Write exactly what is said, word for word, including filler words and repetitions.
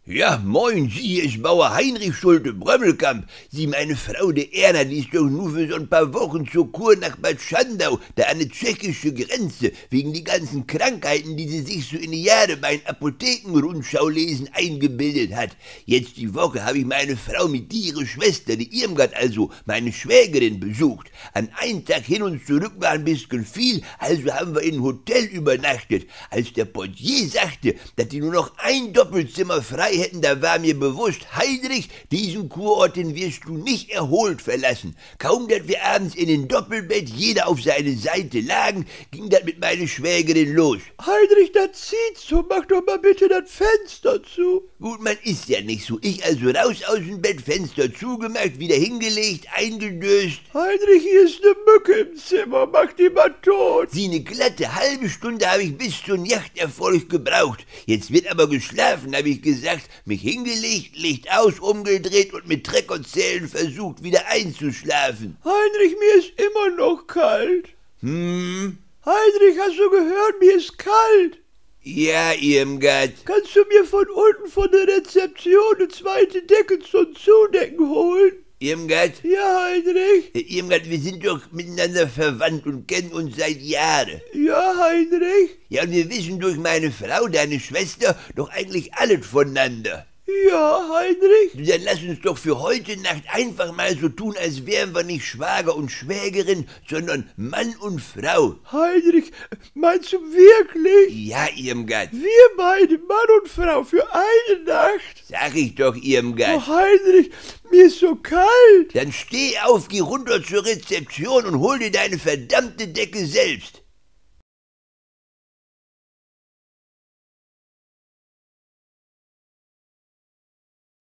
Ja, moin, Sie, hier ist Bauer Heinrich Schulte-Brömmelkamp. Sie, meine Frau, die Erna, die ist doch nur für so ein paar Wochen zur Kur nach Bad Schandau, da an der tschechische Grenze, wegen die ganzen Krankheiten, die sie sich so in die Jahre beim Apothekenrundschau-Lesen eingebildet hat. Jetzt die Woche habe ich meine Frau mit die ihre Schwester, die Irmgard also, meine Schwägerin, besucht. An einem Tag hin und zurück war ein bisschen viel, also haben wir in einem Hotel übernachtet. Als der Portier sagte, dass die nur noch ein Doppelzimmer frei hätten, da war mir bewusst, Heinrich, diesen Kurort, den wirst du nicht erholt verlassen. Kaum, dass wir abends in den Doppelbett jeder auf seine Seite lagen, ging das mit meiner Schwägerin los. Heinrich, das zieht so, mach doch mal bitte das Fenster zu. Gut, man ist ja nicht so. Ich also raus aus dem Bett, Fenster zugemacht, wieder hingelegt, eingedöst. Heinrich, hier ist eine Mücke im Zimmer, mach die mal tot. Sie, eine glatte halbe Stunde habe ich bis zum Jachterfolg gebraucht. Jetzt wird aber geschlafen, habe ich gesagt, mich hingelegt, Licht aus, umgedreht und mit Treckerzählen versucht, wieder einzuschlafen. Heinrich, mir ist immer noch kalt. Hm? Heinrich, hast du gehört, mir ist kalt. Ja, Irmgard. Kannst du mir von unten von der Rezeption eine zweite Decke zum Zudecken holen? Irmgard? Ja, Heinrich? Äh, Irmgard, wir sind doch miteinander verwandt und kennen uns seit Jahren. Ja, Heinrich? Ja, und wir wissen durch meine Frau, deine Schwester, doch eigentlich alles voneinander. Ja, Heinrich? Dann lass uns doch für heute Nacht einfach mal so tun, als wären wir nicht Schwager und Schwägerin, sondern Mann und Frau. Heinrich, meinst du wirklich? Ja, Irmgard. Wir beide, Mann und Frau, für eine Nacht? Sag ich doch, Irmgard. Oh, Heinrich, mir ist so kalt. Dann steh auf, geh runter zur Rezeption und hol dir deine verdammte Decke selbst.